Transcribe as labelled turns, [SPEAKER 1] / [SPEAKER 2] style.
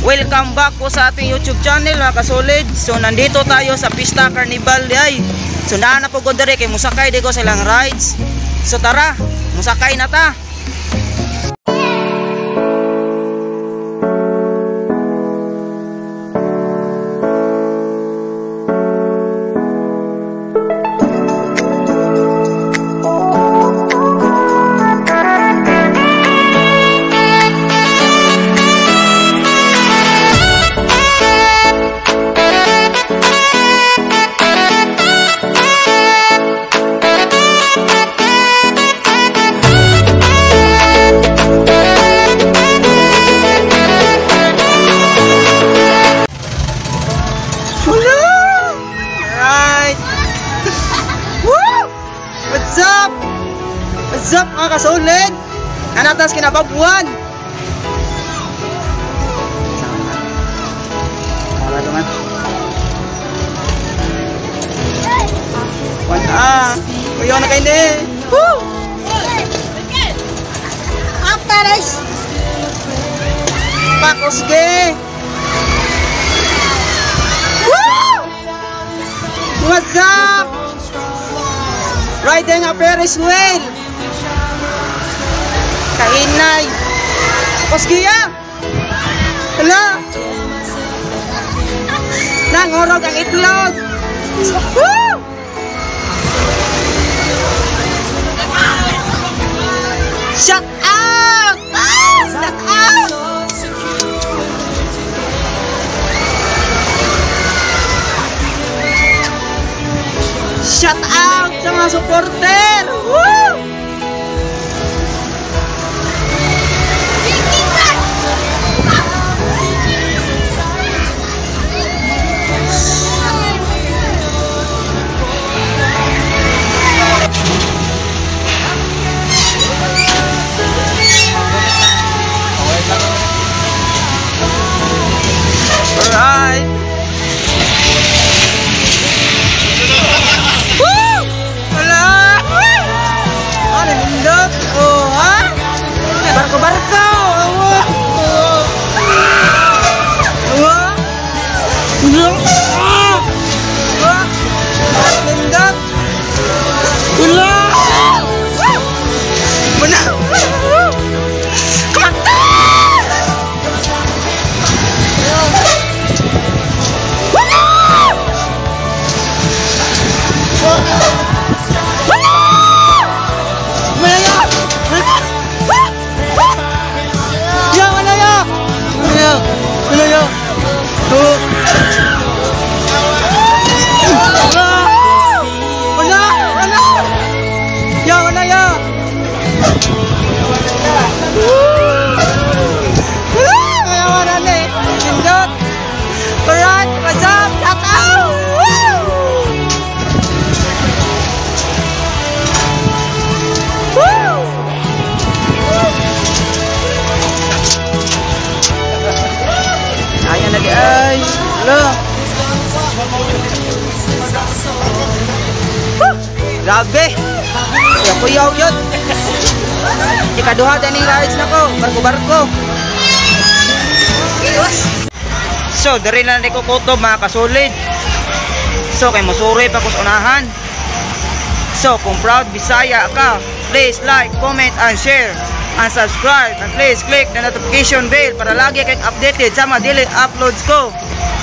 [SPEAKER 1] Welcome back po sa ating YouTube channel mga kasolid. So nandito tayo sa Pista Carnival ay. So na po ko dire kay musakay di ko sa ilang rides. So tara, musakay na ta. What's up mga kasolid? Anatas kinababuan. Kuya na kayo din. Woo! Apares! Pakos ge! Woo! What's up? Riding a Ferris wheel. Kainay. Koskiya. Hala. Nangorog ang itlog. Woo! Shut up! Shut up! Shut out sa mga supporter! Woo! Alright! Barko-barko! Lindot! Ula! Mana? Kata! Ay, lo. Grabe. Yaw yun. Ikaduha din yung rides na ko. Barko-barko. So, dari na ko kutob mga kasolid. So, kay musuri pa kus unahan. So, kung proud Bisaya ka, please like, comment, and share. And subscribe, and please click the notification bell para lagi kayong updated sa mga daily uploads ko.